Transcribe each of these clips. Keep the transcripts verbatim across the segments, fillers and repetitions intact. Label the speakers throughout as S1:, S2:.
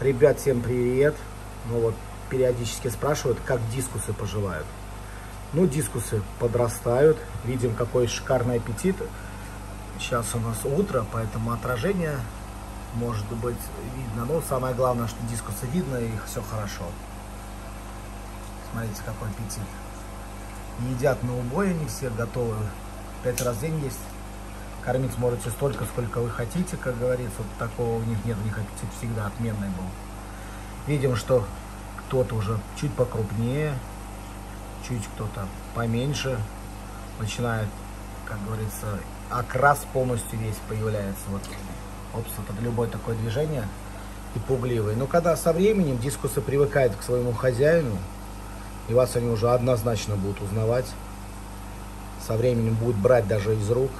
S1: Ребят, всем привет! Ну вот, периодически спрашивают, как дискусы поживают. Ну, дискусы подрастают. Видим, какой шикарный аппетит. Сейчас у нас утро, поэтому отражение может быть видно. Но самое главное, что дискусы видно, и их все хорошо. Смотрите, какой аппетит. Едят на убой, они все готовы. Пять раз в день есть. Кормить можете столько, сколько вы хотите, как говорится. Вот такого у них нет, у них аппетит всегда отменный был. Видим, что кто-то уже чуть покрупнее, чуть кто-то поменьше. Начинает, как говорится, окрас полностью весь появляется. Вот, опс, вот это любое такое движение и пугливое. Но когда со временем дискусы привыкают к своему хозяину, и вас они уже однозначно будут узнавать, со временем будут брать даже из рук.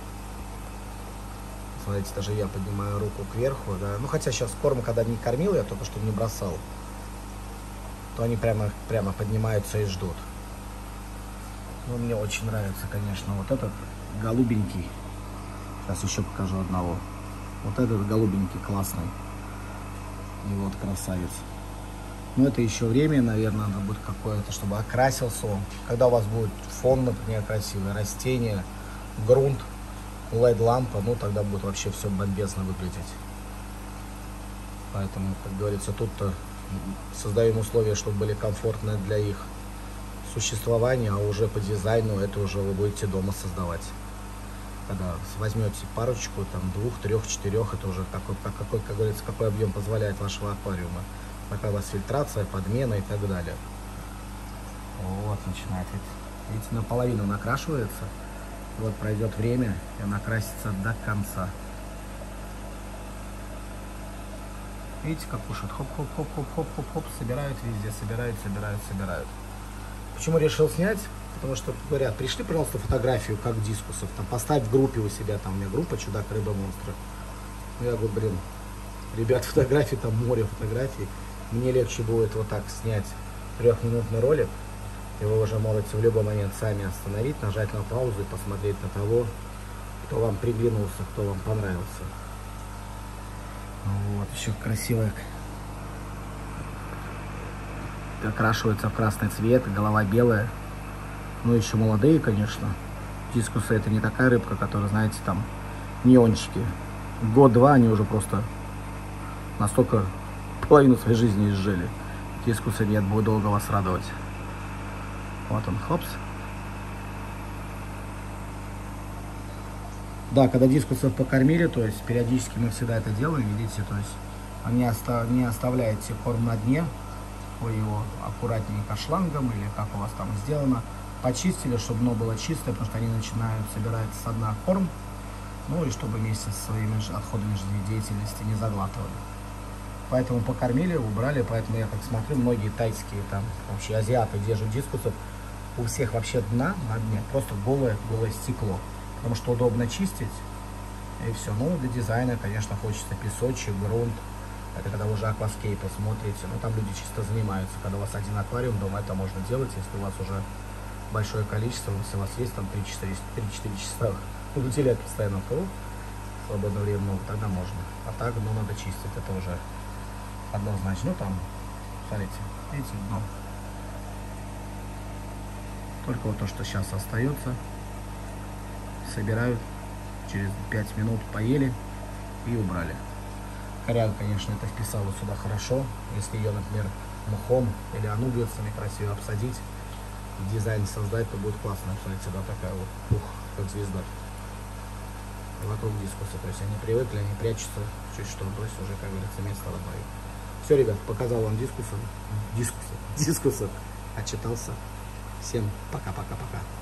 S1: Смотрите, даже я поднимаю руку кверху, да. Ну, хотя сейчас корм, когда не кормил, я только что не бросал, то они прямо, прямо поднимаются и ждут. Ну, мне очень нравится, конечно, вот этот голубенький. Сейчас еще покажу одного. Вот этот голубенький классный. И вот красавец. Но это еще время, наверное, надо будет какое-то, чтобы окрасился он. Когда у вас будет фон, например, красивый, растения, грунт, лед-лампа, ну тогда будет вообще все бомбезно выглядеть. Поэтому, как говорится, тут-то создаем условия, чтобы были комфортны для их существования, а уже по дизайну это уже вы будете дома создавать. Когда возьмете парочку, там, двух, трех, четырех, это уже какой, какой, как говорится, какой объем позволяет вашего аквариума. Пока у вас фильтрация, подмена и так далее. Вот, начинает. Видите, наполовину накрашивается. Вот пройдет время, и она красится до конца. Видите, как кушают? Хоп-хоп-хоп-хоп-хоп-хоп-хоп. Собирают везде, собирают, собирают, собирают. Почему решил снять? Потому что говорят, пришли, пожалуйста, фотографию, как дискусов. Там, поставь в группе у себя, там у меня группа «Чудак, рыба, монстры». Ну, я говорю, блин, ребят, фотографий, там море фотографий. Мне легче будет вот так снять трехминутный ролик. И вы уже можете в любой момент сами остановить, нажать на паузу и посмотреть на того, кто вам приглянулся, кто вам понравился. Вот, еще красивая. Окрашивается в красный цвет, голова белая. Ну, еще молодые, конечно. Дискусы — это не такая рыбка, которая, знаете, там, неончики. Год-два они уже просто настолько половину своей жизни изжили. Дискусы нет, будет долго вас радовать. Вот он, хопс. Да, когда дискусов покормили, то есть периодически мы всегда это делаем, видите, то есть не, оста не оставляете корм на дне, вы его аккуратненько шлангом или как у вас там сделано, почистили, чтобы дно было чистое, потому что они начинают собирать со дна корм, ну и чтобы вместе со своими отходами жизнедеятельности не заглатывали. Поэтому покормили, убрали, поэтому я как смотрю, многие тайские, там, вообще азиаты держат дискусов, у всех вообще дна на дне просто голое, голое стекло, потому что удобно чистить, и все. Ну, для дизайна, конечно, хочется песочек, грунт, это когда уже акваскейпы смотрите, ну, там люди чисто занимаются, когда у вас один аквариум дома, это можно делать, если у вас уже большое количество, если у вас есть там три-четыре часа уделять постоянно то свободное время много, тогда можно, а так, ну, надо чистить, это уже однозначно. Ну, там, смотрите, видите, дно. Только вот то, что сейчас остается, собирают, через пять минут поели и убрали. Коряга, конечно, это вписала сюда хорошо. Если ее, например, мхом или анубиусами красиво обсадить, дизайн создать, то будет классно. Смотрите, да, такая вот, ух, как звезда. Вокруг дискуса, то есть они привыкли, они прячутся чуть что, то есть уже, как говорится, место родное. Все, ребят, показал вам дискусов, дискусов, дискусов, отчитался. Всем пока-пока-пока.